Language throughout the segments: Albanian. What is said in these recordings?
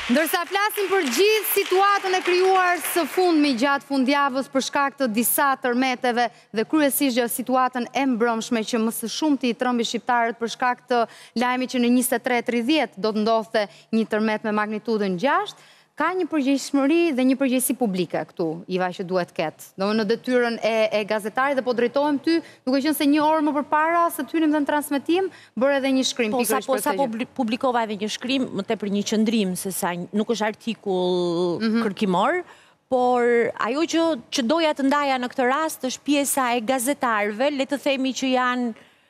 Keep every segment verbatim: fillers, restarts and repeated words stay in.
Ndërsa flasim për gjithë situatën e krijuar së fundmi gjatë fundjavës për shkak të disa tërmeteve dhe kryesisht gjatë situatën e mbrëmshme që më së shumti i trëmbi shqiptarët për shkak të lajmit që në njëzet e tre e tridhjetë do të ndodhte një tërmet me magnitudën gjashtë, ka një përgjegjësi dhe një përgjegjësi publike këtu, Iva, që duhet ketë. Do në detyrën e, e gazetarit dhe po drejtohem ty, duke qenë se një orë më përpara se ty në transmetim, bërë edhe një shkrim. Po sa, po, sa publikova edhe një shkrim, më tepër një qëndrim, se sa nuk është artikull mm -hmm. kërkimor, por ajo që, që doja të ndaja në këtë rast është pjesa e gazetarëve, le të themi që janë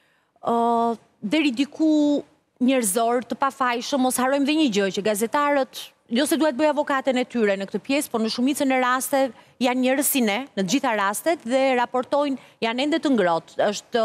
uh, deri diku njerëzor të pafajshëm, mos harrojmë dhe një gjë që gazetarët jo se duhet bëj avokatën e tyre në këtë pjesë, por në shumicën e raste janë njerëz si ne, në të gjitha rastet, dhe raportojnë, janë ende të ngrohtë. Është,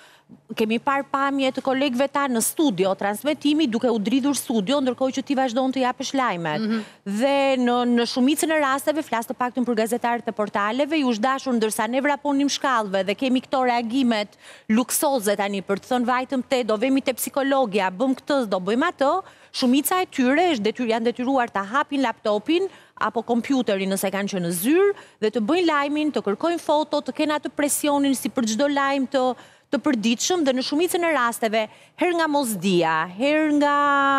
kemi parë pamje të kolegëve ta në studio, transmetimi, duke u dridhur studio, ndërkohë që ti vazhdon të japësh lajmet. Mm -hmm. Dhe në, në shumicën e rasteve, flas të paktën për gazetarët e portaleve, ju është dashur ndërsa ne vraponim shkallëve dhe kemi këto reagimet luksoze tani për të thënë vajtëm te, do vemi te psikologja, bëm këtë, do bëjmë ato. Shumica e tyre është detyr, janë detyruar të hapin laptopin apo kompjuterin nëse kanë që në zyrë dhe të bëjnë lajmin, të kërkojnë foto, të kenë atë presionin si për çdo lajm të, të përditshëm dhe në shumicën e rasteve, her nga mosdia, her nga,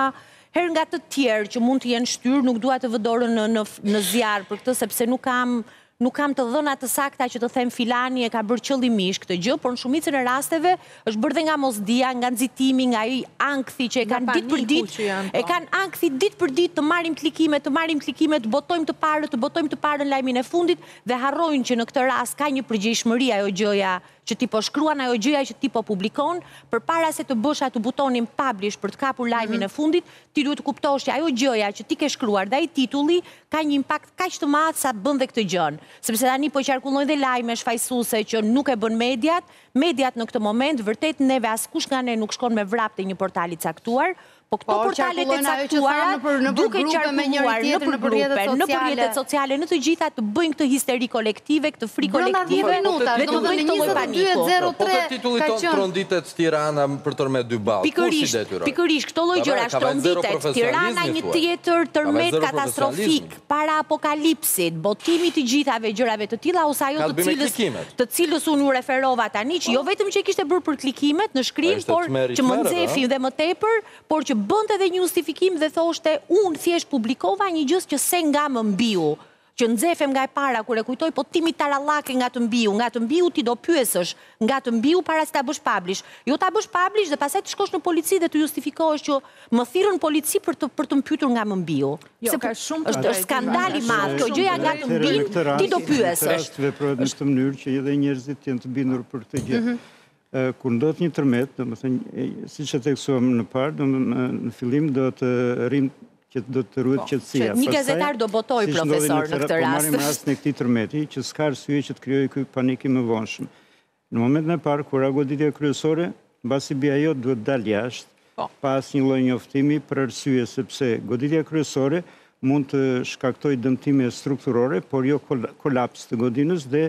her nga të tjerë që mund të jenë shtyrë, nuk dua të vë dorën në, në, në zjarr për këtë sepse nuk kam Nuk kam të dhëna të sakta që të them filani e ka bërë qëllimisht këtë gjë, por në shumicën e rasteve është bërë dhe nga mosdia, nga nxitimi, nga ai ankthi që e kanë ditë për ditë, e kanë ankthi ditë për ditë të marrim klikime, të marrim klikime, të botojmë të parë, të botojmë të parë në lajmin e fundit dhe harrojnë që në këtë rast ka një përgjegjësi ajo gjëja që ti po shkruan, ajo gjëja që ti po publikon, përpara se të bësh atë butonin publish për të kapur lajmin e fundit, ti duhet të kuptosh që ajo gjëja që ti ke shkruar dhe ai titulli ka një impakt kaq të madh sa bën dhe këtë gjën. Sepse tani po qarkullojnë dhe lajme shfaqësuese që nuk e bën mediat, mediat në këtë moment vërtet neve askush nga ne nuk shkon me vrap te një portal i caktuar, po këto portalet e caktuara duke qarkulluar në për grupe, në për rrjetet sociale, në të gjitha të bëjnë këtë histeri kolektive, këtë fri kolektive dhe të bëjnë këtë lloj paniku. Po të titulli tonë tronditet Tirana për tërmet dy ballë. Pikërisht, pikërisht këto lloj gjërash tronditet Tirana një tjetër tërmet katastrofik para apokalipsit, botimi të gjithave gjërave të tilla ose ajo të cilës të cilës unë u referova tani që jo vetëm që kishte bërë për klikimet në shkrim, por që më nxefin dhe më tepër, por që bënte edhe një justifikim dhe thoshte unë thjesht publikova një gjë që se nga më mbiu, që nxefem nga e para kur e kujtoj, po ti mi tarallake nga të mbiu, nga të mbiu ti do pyesësh, nga të mbiu para se ta bësh publish. Jo ta bësh publish dhe pastaj të shkosh në polici dhe të justifikohesh që më thirrën polici për të për të mpyetur nga më mbiu. Jo, ka shumë është skandal i madh, kjo gjëja nga të mbiu ti do pyesësh. Është veprohet në këtë mënyrë që edhe njerëzit janë të bindur për këtë gjë. Kur ndodh një tërmet, domethënë siç e theksuam në parë, domethënë në fillim do të rrim që do të ruhet qetësia. Një gazetar do botoj profesor në këtë rast. Marrim rastin e këtij tërmeti që s'ka arsye që të krijojë ky panik i mëvonshëm. Në momentin e parë kur goditja kryesore, mbasi bi ajo duhet dalë jashtë, pa asnjë lloj njoftimi për arsye sepse goditja kryesore mund të shkaktojë dëmtime strukturore, por jo kolaps të godinës dhe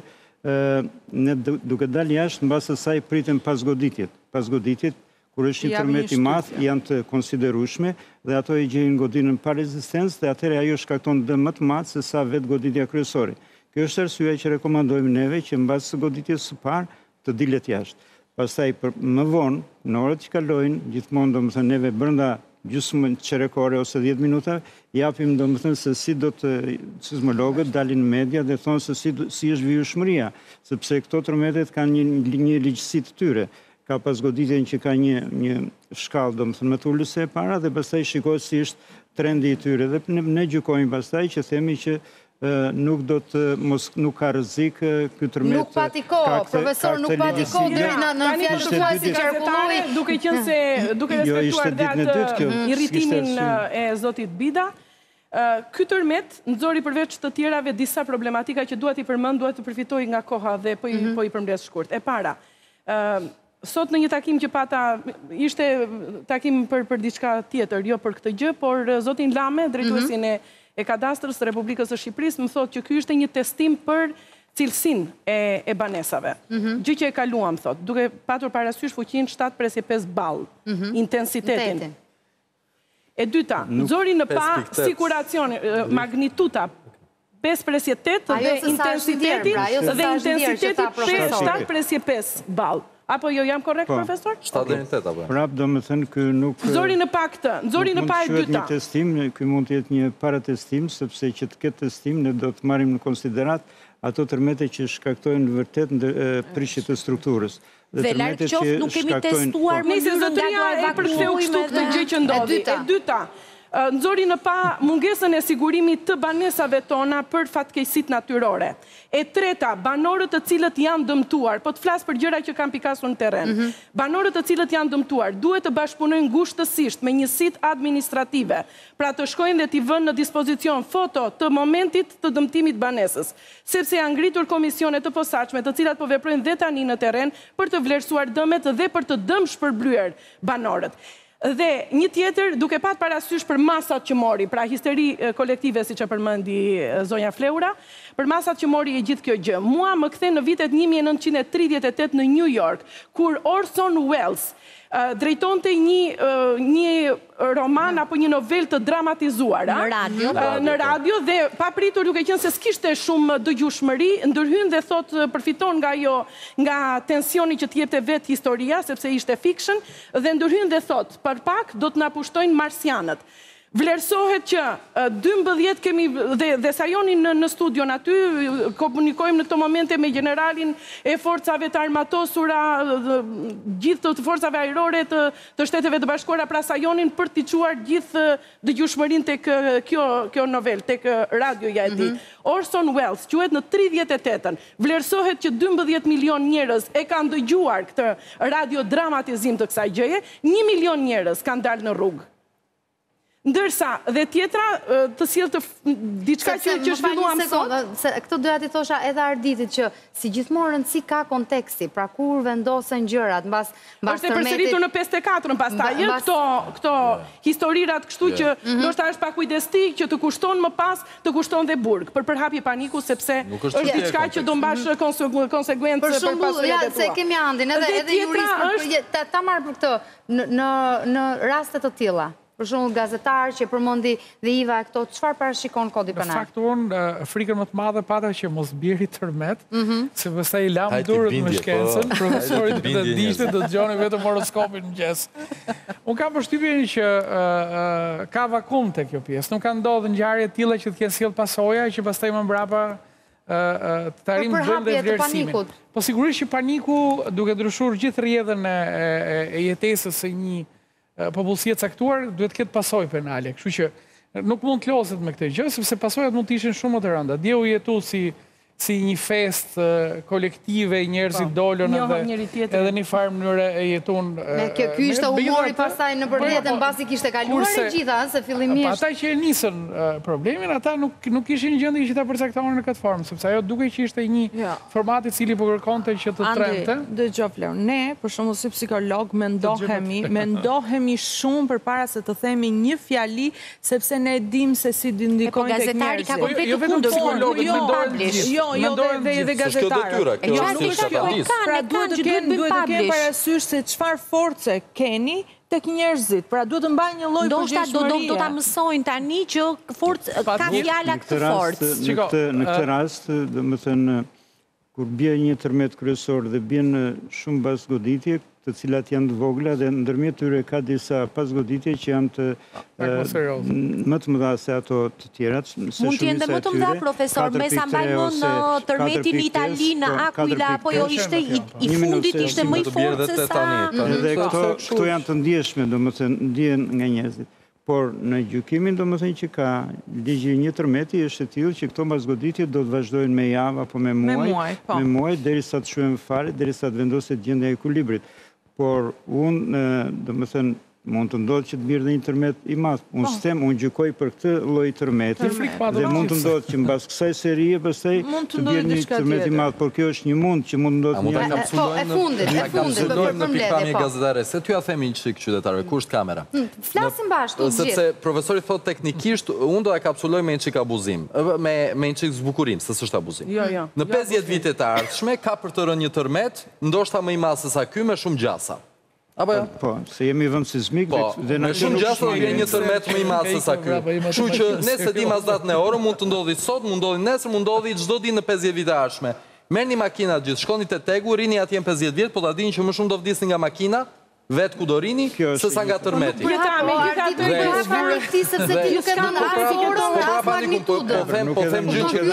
ne duke dalë jashtë në basë saj pritem pas goditjet. Pas goditjet, kur është një tërmet i madh, janë të konsiderueshme dhe ato i gjejnë godinën pa rezistencë dhe atëherë ajo shkakton dëm më të madh se sa vetë goditja kryesore. Kjo është arsyeja që rekomandojmë neve që mbas së goditjes së parë të dilet jashtë. Pastaj më vonë, në orët që kalojnë, gjithmonë domethënë neve brenda gjysmë qerekore ose dhjetë minuta, japim domethënë se si do të sismologët dalin në media dhe thonë se si, si është vijueshmëria, sepse këto tërmetet kanë një, një ligjësi të tyre. Ka pas goditjen që ka një, një shkallë domethënë më të ulur se e para dhe pastaj shikohet si është trendi i tyre dhe ne, ne gjykojmë pastaj që themi që nuk do të mos nuk ka rrezik ky tërmet. Nuk pati kohë, profesor, nuk pati kohë deri në në fjalë të fasi qarkulloi, duke qenë se duke respektuar datë irritimin e zotit Bida. Ky tërmet nxori përveç të tjerave disa problematika që dua t'i përmend, dua të përfitoj nga koha dhe po i po i përmbledh shkurt. E para, sot në një takim që pata, ishte takim për për diçka tjetër, jo për këtë gjë, por zotin Lame, drejtuesin e e kadastrës të Republikës së Shqipërisë, më thotë që ky ishte një testim për cilësinë e, e banesave. Mm-hmm. Gjë që e kaluam, thotë, duke patur parasysh fuqinë shtatë presje pesë ballë, mm-hmm. intensitetin. E dyta, nxori në pa sikuracioni, magnituta pesë presje tetë dhe intensiteti dhe intensiteti shtatë presje pesë ballë. Apo jo, jam korrekt, profesor? shtatë deri në tetë, apo? Prap, do më thënë, kë nuk... Nxori në pa këtë, nxori në pa e dyta. Një testim, kë mund të jetë një paratestim, sepse që të ketë testim, ne do të marim në konsiderat ato tërmete që shkaktojnë vërtet në prishje të strukturës. Dhe lartë qoftë nuk kemi testuar më njërën nga do evakuojme dhe... gjë që ndodhi. E dyta, nxori në pa mungesën e sigurimit të banesave tona për fatkeqësitë natyrore. E treta, banorët të cilët janë dëmtuar, po të flas për gjëra që kanë pikasur në terren. Banorët të cilët janë dëmtuar duhet të bashkëpunojnë ngushtësisht me njësitë administrative, pra të shkojnë dhe t'i vënë në dispozicion foto të momentit të dëmtimit banesës, sepse janë ngritur komisione të posaçme, të cilat po veprojnë dhe tani në terren për të vlerësuar dëmet dhe për të dëm shpërblyer banorët. Dhe një tjetër, duke pat parasysh për masat që mori, pra histeri kolektive, si që përmendi zonja Fleura, për masat që mori e gjithë kjo gjë. Mua më kthe në vitet një mijë e nëntëqind e tridhjetë e tetë në New York, kur Orson Welles drejtonte një roman apo një novel të dramatizuar në radio dhe papritur duke qenë se s'kishte shumë dëgjueshmëri, ndërhyn dhe thot përfiton nga ajo nga tensioni që t'jepte vetë historia, sepse ishte fiction, dhe ndërhyn dhe thot për pak do të na pushtojnë marsianët. Vlerësohet që dymbëdhjetë kemi, dhe Sajoni në studion aty, komunikojmë në këto momente me generalin e forcave të armatosura, gjithë të forcave ajrore të shteteve të bashkuara, pra Sajonin për t'i quar gjithë dëgjueshmërinë tek kjo novel, tek radioja e tij. Orson Welles, quhet në tridhjetë e tetën, vlerësohet që dymbëdhjetë milion njerëz e kanë dëgjuar këtë radiodramatizim të kësaj gjëje, një milion njerëz kanë dalë në rrugë. Ndërsa, dhe tjetra të sjellë të diçka që që zhvilluam sot. Këtë doja t'i thosha edhe Arditit që si gjithmonë rëndësi ka konteksti, pra kur vendosen gjërat, mbas tërmetit... Është e përsëritur në pesëdhjetë e katërën pastaj, këto historirat kështu që ndoshta është pa kujdestik, që të kushton më pas, të kushton dhe burg, për përhapje paniku, sepse është diçka që do mbash konsekuencë për pasurimet e tua. Se kemi Andin, edhe jurist, ta marrë për këtë në rastet të tilla. Për shumë gazetar që përmondi dhe Iva e këto, çfarë parashikon kodi penal? Në fakt unë, frikën më të madhe pata që mos bjeri tërmet, se pastaj i lam durët me shkencën, profesorit të dishtë të gjoni vetëm horoskopin në gjesë. Unë kam përshtypjen që ka vakum të kjo pjesë, nuk ka ndodhë ngjarje të tilla që të kenë sjellë pasoja që pastaj më mbrapa të arrim vend dhe vlerësimin. Po sigurisht që paniku, duke ndryshuar gjithë rrjedhën e jetesës së një popullsie caktuar, duhet të ketë pasojë penale. Kështu që nuk mund të loset me këtë gjë, sepse pasojat mund të ishin shumë më të rënda. Dje u jetu si si një fest kolektive, njerëzit dolën edhe një farë mënyre e jetun... Kjo ky ishte humori pasaj në përjetën, basi kishte kaluar e gjitha, se fillimisht... Ata që e nisën problemin, ata nuk ishin gjendje që ta përcaktohen në këtë formë, sepse ajo duke që ishte një format i cili po kërkonte që të tremte. Andi, dëgjoj Fleur, ne, për shembull si psikolog, mendohemi, mendohemi shumë përpara se të themi një fjali, sepse ne dim se si ndikojnë tek njerëzit. Jo, jo, dhe gazetarët. Pra duhet të kenë parasysh se çfarë force keni tek njerëzit. Pra duhet të mbajnë një lloj përgjegjësirie. Do ta mësojnë tani që ka fjala këtë forcë. Në këtë rast, domethënë, kur bie një tërmet kryesor dhe bien shumë pasgoditje, të cilat janë të vogla dhe ndërmjet tyre ka disa pasgoditje që janë të më të mëdha se ato të tjerat. Mund të jenë më të mëdha, profesor, me sa mbajmën në tërmetin në Itali, në Aquila, apo jo ishte i fundit, ishte më i fortë se sa... Edhe këto janë të ndjeshme, do më thënë, ndjen nga njerëzit. Por në gjykimin do më thënë që ka ligji një tërmeti është e tillë që këto mbasgoditje do të vazhdojnë me javë apo me muaj, me muaj, derisa të shuhen fare, derisa të vendoset gjendja e ekuilibrit. Por unë, do më thënë, mund të ndodhë që të mirë dhe një tërmet i madhë. Unë sistem, unë gjykoj për këtë loj tërmeti dhe mund të ndodhë që në basë kësaj serie pëstaj të bjerë një tërmet i madhë, por kjo është një mund që mund të ndodhë një... E fundit, e fundit, për përmledhe, po. Gazetare, se ty a themi një qikë qytetarve, ku është kamera? Flasim bashkë, të gjithë. Sepse profesori thot teknikisht, unë do e kapsuloj me një qikë abuzim, me një qikë zbukurim, se sështë abuzim. Në pesëdhjetë vitet e ardhshme, ka për të rënë një tërmet, ndoshta më i madh se sa ky me shumë gjasa. Apo jo? Po, se jemi vënd sismik dhe në shumë gjasë dhe një tërmet më i masë se sa kjo. Kështu që nëse di mas datë në orë, mund të ndodhi sot, mund ndodhi nesër, mund ndodhi çdo ditë në pesëdhjetë vite ardhshme. Merë një makina gjithë, shkoni të tegu, rini atje në pesëdhjetë vjetë, po ta dini që më shumë do vdisni nga makina, vetë ku do rini, se sa nga tërmeti. Po, arti të bëha fare këti, sepse ti nuk e do në asë orën, asë magnitudë. Po them gjë që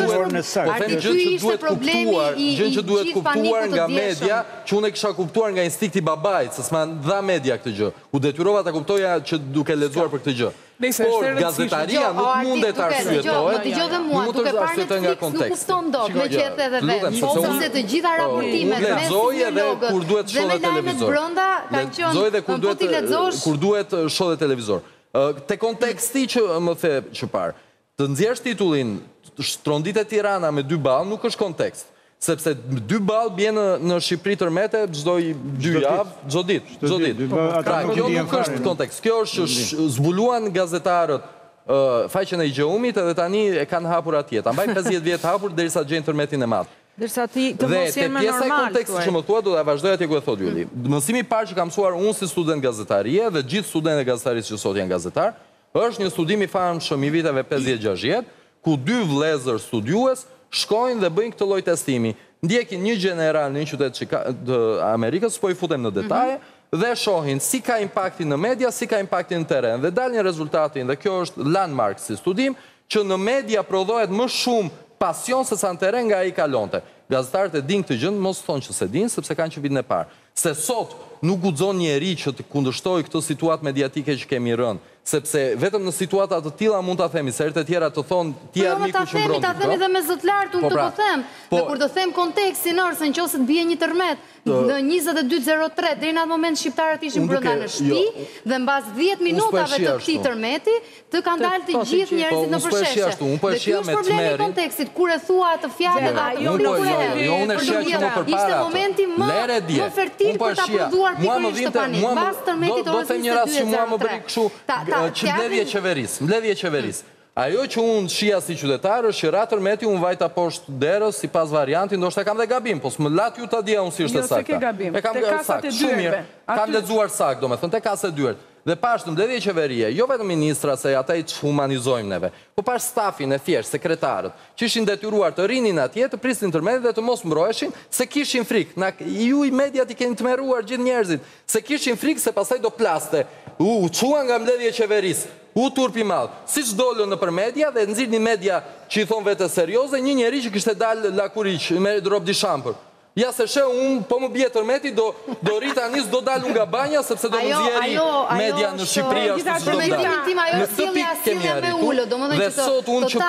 duhet kuptuar, gjë që duhet kuptuar nga media, që unë e kisha kuptuar nga instikti babajt, se s'ma dha media këtë gjë. U detyrova ta kuptoja që duke lexuar për këtë gjë. Por gazetaria nuk mundet të arsyetohet, nuk të arsyetohet nga kontekst. Nuk kupton dot, me që e the edhe vetë, sepse të gjitha raportimet me epidemiologët dhe me lajmet brenda kanë qenë po ti lexosh kur duhet shoh dhe televizor. Te konteksti që më the që parë, të nxjerrësh titullin Shtrondit e Tirana me dy ball nuk është kontekst. Sepse dy ball bjen në Shqipëri tërmete çdo dy javë, çdo ditë, çdo ditë. Pra, kjo nuk është kontekst. Kjo është që zbuluan gazetarët faqen e I Gjeumit edhe tani e kanë hapur atje. Ta mbajnë pesëdhjetë vjet hapur derisa gjejnë tërmetin e madh. Derisa ti të mos jemë normal. Dhe te pjesa e kontekstit që më thua do ta vazhdoj atje ku e thot Yuli. Mësimi i parë që kam mësuar unë si student gazetarie dhe gjithë studentët e gazetarisë që sot janë gazetar, është një studim i famshëm i viteve pesëdhjetë gjashtëdhjetë, ku dy vëllezër studiues shkojnë dhe bëjnë këtë lloj testimi. Ndjekin një general në një qytet të Amerikës, po i futem në detaje, dhe shohin si ka impaktin në media, si ka impaktin në teren. Dhe dalin rezultatin, dhe kjo është landmark si studim, që në media prodhohet më shumë pasion se sa në teren nga ai kalonte. Gazetarët e din këtë gjë, mos thonë që se din, sepse kanë që vitën e parë. Se sot nuk guxon njeri që të kundërshtoj këtë situatë mediatike që kemi rënë, sepse vetëm në situata të tilla mund ta themi, se herët e tjera të thonë ti armiku që mbron. Ta themi dhe me zot lart unë të po them. Dhe kur të them kontekstin orse nëse të bie një tërmet në njëzet e dy zero tre deri në atë moment shqiptarët ishin brenda në shtëpi dhe mbas dhjetë minutave të këtij tërmeti të kanë dalë të gjithë njerëzit në përsheshje. Dhe ky është problemi i kontekstit kur e thua atë fjalë ajo nuk e jo unë e sheh më përpara. Ishte momenti më më fertil për ta prodhuar pikërisht të panik. Mbas tërmetit orës njëzet e dy që mbledhje qeveris, mbledhje qeveris. Ajo që unë shia si qytetar është që ra tërmeti unë vajta poshtë derës si pas variantin, ndoshta kam dhe gabim, po s'më lat ju ta dija unë si është e sakta. E kam sakt, shumë mirë, kam ledzuar sakt, do me thënë, te kasë e dyert. Dhe pashtë në mbledhje qeverie, jo vetë ministra se ata i që humanizojmë neve, po pashtë stafin e thjesht, sekretarët, që ishin detyruar të rinin atje, të pristin tërmeti dhe të mos mbroheshin, se kishin frikë. Ju i mediat i keni të meruar gjithë njerëzit, se kishin frikë se pasaj do plaste. U, qua nga mbledhje qeveris, u turpi madhë, si që dollën në për media dhe nëzirë një media që i thonë vete serioze, një njeri që kështë e dalë lakuriq me drop di shampër. Ja se shë, unë po më bje tërmeti, do rita njës, do dalë nga banja, sepse do më zjeri media në Shqipëri ashtu që do dalë. Në të pikë kemi arritur, dhe sot unë që...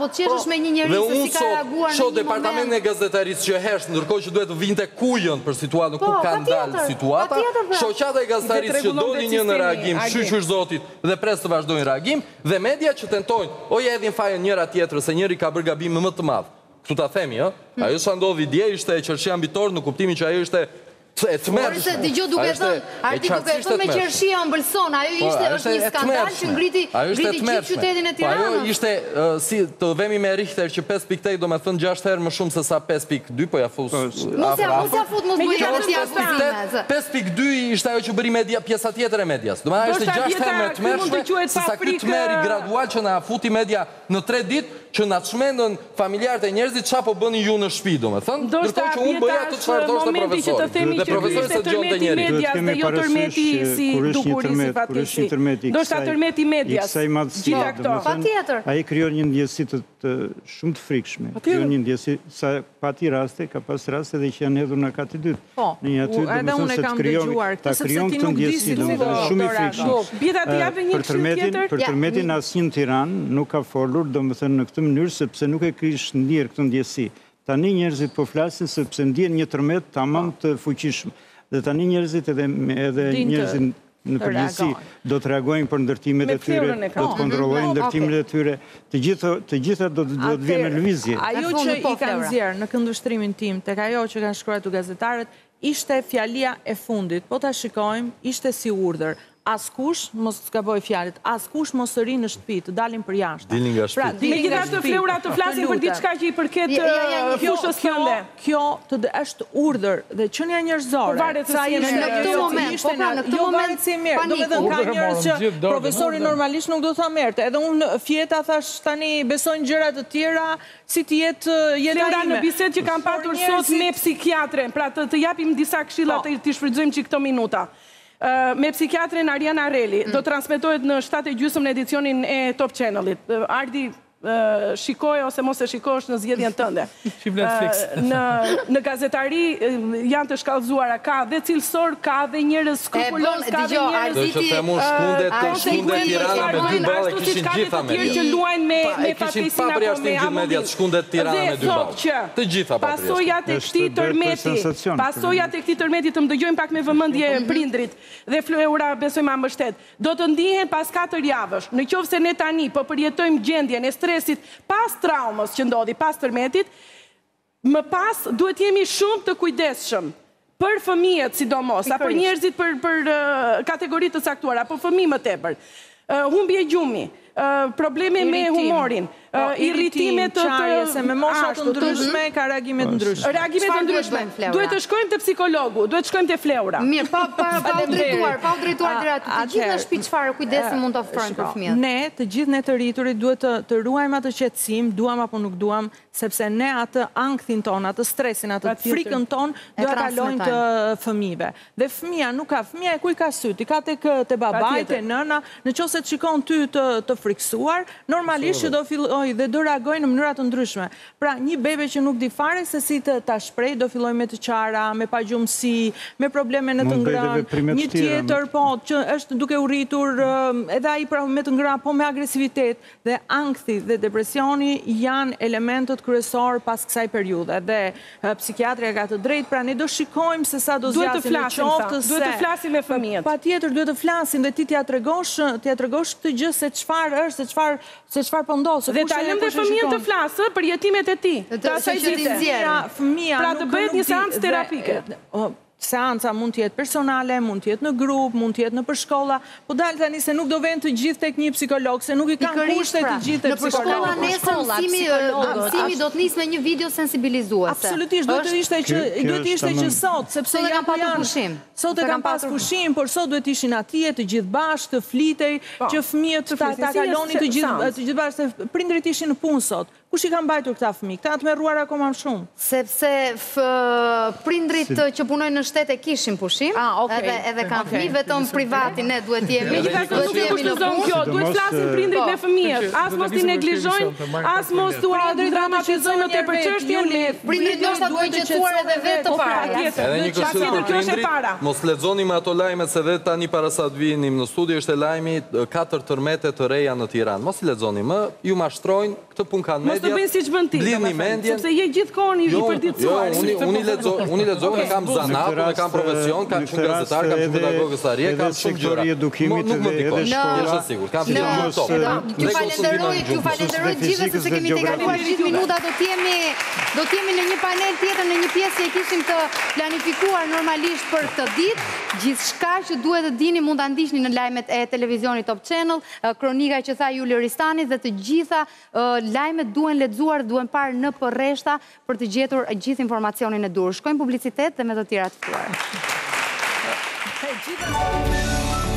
Dhe unë sot, sot departamentin e gazetarisë që heshtë, ndërkohë që duhet të vinte kujën për situatën ku kanë dalë situata, shoqata e gazetarisë që dojnë një në reagim, shyqysh zotit dhe pres të vazhdojnë reagim, dhe media që tentojnë, oje edhin fajën njëra tjetër, se njëri ka bërë gabim më të madhë. Këtu ta themi, ajo sa ndodhi dje ishte qërshia mbitor në kuptimin që ajo ishte e të mërshme. Por se t'i gjo duke thënë, arti duke thënë me qërshia mbëlson, ajo ishte është një skandal që ngriti gjithë qytetin e Tiranës. Ajo ishte, si të vemi me Richter që pesë pikë osem do me thënë gjashtë herë më shumë se sa pesë pikë dy, po ja fus afra. Mos ja fut, mos bëjë të tja fuzime. pesë pikë dy ishte ajo që bëri pjesa tjetër e medias. Do me ishte gjashtë herë me të mërshme, se sa këtë meri gradual që na futi media në tre ditë, që na çmendën familjarët e njerëzit çfarë po bëni ju në shtëpi, domethënë, ndërkohë që unë bëja atë çfarë thoshte profesori. Dhe profesori se dëgjonte njëri. Dhe jo tërmeti si dukuri si fatkeqësi. Do të tërmeti medias. Gjitha këto. Patjetër. Ai krijon një ndjesi të shumë të frikshme. Krijon një ndjesi sa pati raste, ka pas raste dhe që janë hedhur në kat të dytë. Në një aty domethënë se krijon, ta krijon këtë ndjesi domethënë shumë i frikshëm. Bjeta të japë një këshill tjetër. Për tërmetin asnjë në Tiranë nuk ka folur domethënë në këtë mënyrë sepse nuk e kish ndjer këtë ndjesi. Tani njerëzit po flasin sepse ndjen një tërmet tamam të fuqishëm. Dhe tani njerëzit edhe edhe njerëzit në përgjithësi do të reagojnë për ndërtimet e tyre, do të kontrollojnë ndërtimet e tyre, të gjitha të gjitha do të vijnë në lëvizje. Ajo që i kanë nxjerr në këndvështrimin tim tek ajo që kanë shkruar gazetarët ishte fjalia e fundit. Po ta shikojmë, ishte si urdhër. askush mos të skaboj fjalët, askush mos të rinë në shtëpi, të dalin për jashtë. Dilin nga shtëpi. Me gjitha të Fleura të flasin për diçka që i përket fushës tënde. Kjo të është urdhër dhe qenia njerëzore. Sa jemi në këtë moment, po pra në këtë moment si mirë. Do të thënë ka njerëz që profesori normalisht nuk do tha merrte. Edhe unë fjeta thash tani besojnë gjëra të tjera si të jetë jeta ime. Fleura në bisedë që kam patur sot me psikiatren, pra të japim disa këshilla të të shfrytëzojmë çik këto minuta. Me psikiatrin Ariana Areli, do transmetohet në shtatë e gjysmë në edicionin e Top Channelit. Ardi, shikoj ose mos e shikosh në zgjedhjen tënde. Në gazetari janë të shkallëzuara, ka dhe cilësor, ka dhe njërës skrupulos, ka dhe njërës... Do që të mu shkundet të shkundet Tirana me dy balë, e kishin gjitha me dy. E kishin pa përjashtim gjithë mediat shkundet Tirana me dy balë. Të gjitha pa përjashtim. Pasojat e këti tërmeti, pasojat e këti tërmeti të më dëgjojmë pak me vëmëndje prindrit dhe Fleura besojmë a mbështet. Do të ndihen pas katër javësh, në qovë se ne tani po përjetojmë gjendjen e pas traumës që ndodhi, pas tërmetit, më pas duhet jemi shumë të kujdesshëm për fëmijët sidomos, a për njerëzit për kategoritë të saktuara, apo fëmijë më tepër. Humbje gjumi, probleme me humorin, irritimet të se me moshat të ndryshme ka reagimet ndryshme. Reagimet të ndryshme. Duhet të shkojmë të psikologu, duhet të shkojmë të Fleura. Mirë, pa u drejtuar, pa u drejtuar direkt. Të gjithë në shtëpi çfarë kujdesi mund të ofrojmë për fëmijët? Ne, të gjithë ne të rriturit duhet të ruajmë atë qetësim, duam apo nuk duam, sepse ne atë ankthin ton, atë stresin, atë frikën ton, do ta kalojmë të fëmijëve. Dhe fëmia nuk ka, fëmia e kuj ka syt, i ka tek te babai, te nëna, nëse të shikon ty të friksuar, normalisht që do filloj dhe do reagojnë në mënyra të ndryshme. Pra, një bebe që nuk di fare se si të ta shpreh, do filloj me të qara, me pagjumësi, me probleme në të ngrënë, një tjetër, po, që është duke u rritur, edhe ai pra me të ngrënë, po me agresivitet, dhe ankthi dhe depresioni janë elementët kryesor pas kësaj periudhe. Dhe psikiatria ka të drejtë, pra ne do shikojmë se sa do zgjasim në qoftë se... Duhet të flasim me fëmijët. Patjetër duhet të flasim dhe ti t'ia tregosh, t'ia tregosh këtë gjë se çfarë është, se çfarë se çfarë po ndodh. Dhe ta lëm dhe fëmijën të flasë për jetimet e tij. Të asaj që ti nxjerr. Fëmia pra të bëhet një seancë terapike. Seanca mund të jetë personale, mund të jetë në grup, mund të jetë në përshkolla, po dalë tani se nuk do vend të gjithë tek një psikolog, se nuk i kanë kushte të gjithë të psikologët. Në përshkolla nesër mësimi do të nisë me një video sensibilizuese. Absolutisht, do të ishte që duhet ishte që sot, sepse janë pa pushim. Sot e kanë pas pushim, por sot duhet ishin atje të gjithë bashkë, të flitej, që fëmijët ta kalonin të gjithë bashkë, se prindrit ishin në punë sot. Kush i kanë mbajtur këta fëmijë? Këta të merruar akoma më shumë. Sepse prindrit që punojnë në shtet e kishin pushim, edhe kanë fëmijë, vetëm privati ne duhet jemi në punë. Duhet flasin prindrit me fëmijët, as mos t'i neglizhojnë, as mos t'u dramatizojnë në tepër çështjen. Prindrit ndoshta duhet të qetësuar edhe vetë të para. Edhe një këshill për prindrit, mos lexoni me ato lajme se vetë tani para sa të vinim në studio është lajmi katër tërmete të reja në Tiranë. Mos i lexoni më, ju mashtrojnë, këtë punë kanë media. Mos të bëjnë siç bën ti, sepse je gjithkohon i përditësuar. Unë i lexoj, ne kam zanat, ne kam profesion, kam shumë gazetar, kam shumë pedagogësarie, kam shumë gjëra. Nuk më dikon, jeshtë sigur. Kam shumë top. Ju falenderoj, ju falenderoj gjithë se kemi tekaluar gjithë minuta, do t'jemi do t'jemi në një panel tjetër, në një pjesë që e kishim të planifikuar normalisht për këtë ditë. Gjithçka që duhet të dini mund ta ndiqni në lajmet e televizionit Top Channel, kronika që tha Juli Ristani dhe të gjitha lajmet duhen lexuar, duhen parë në përreshta për të gjetur gjithë informacionin e dur. Shkojmë publicitet dhe me të tjera të ftuar.